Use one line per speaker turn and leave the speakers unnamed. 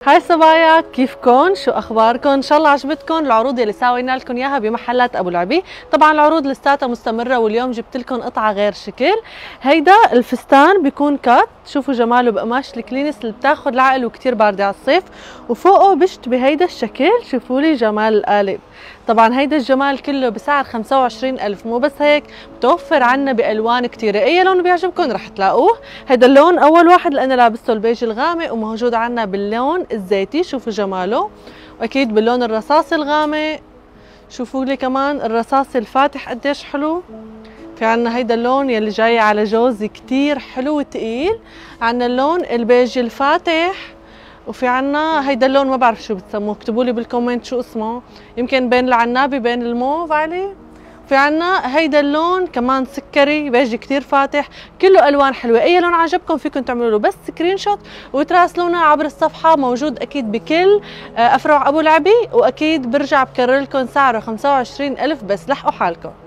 هاي صبايا، كيفكن؟ شو اخباركن؟ ان شاء الله عجبتكن العروض اللي ساوينا لكم اياها بمحلات ابو العبي. طبعا العروض لساتها مستمره واليوم جبت لكم قطعه غير شكل. هيدا الفستان بيكون كات، شوفوا جماله بقماش الكلينس اللي بتاخذ العقل وكتير باردة على الصيف، وفوقه بشت بهيدا الشكل. شوفوا لي جمال القالب. طبعا هيدا الجمال كله بسعر 25,000. مو بس هيك، متوفر عنا بالوان كثيره، اي لون بيعجبكم رح تلاقوه. هيدا اللون اول واحد اللي انا لابسته البيج الغامق، وموجود عنا باللون الزيتي، شوفوا جماله، واكيد باللون الرصاصي الغامق. شوفوا لي كمان الرصاصي الفاتح قديش حلو. في عنا هيدا اللون يلي جاي على جوزي كتير حلو وتقيل. عنا اللون البيج الفاتح، وفي عنا هيدا اللون ما بعرف شو بتسموه، اكتبوا لي بالكومنت شو اسمه، يمكن بين العنابي بين الموف عليه. في عنا هيدا اللون كمان سكري بيج كتير فاتح، كله الوان حلوه. اي لون عجبكم فيكم تعملوا له بس سكرين شوت وتراسلونا عبر الصفحه، موجود اكيد بكل افرع ابو العبي، واكيد برجع بكرر لكم سعره 25,000 بس، لحقوا حالكم.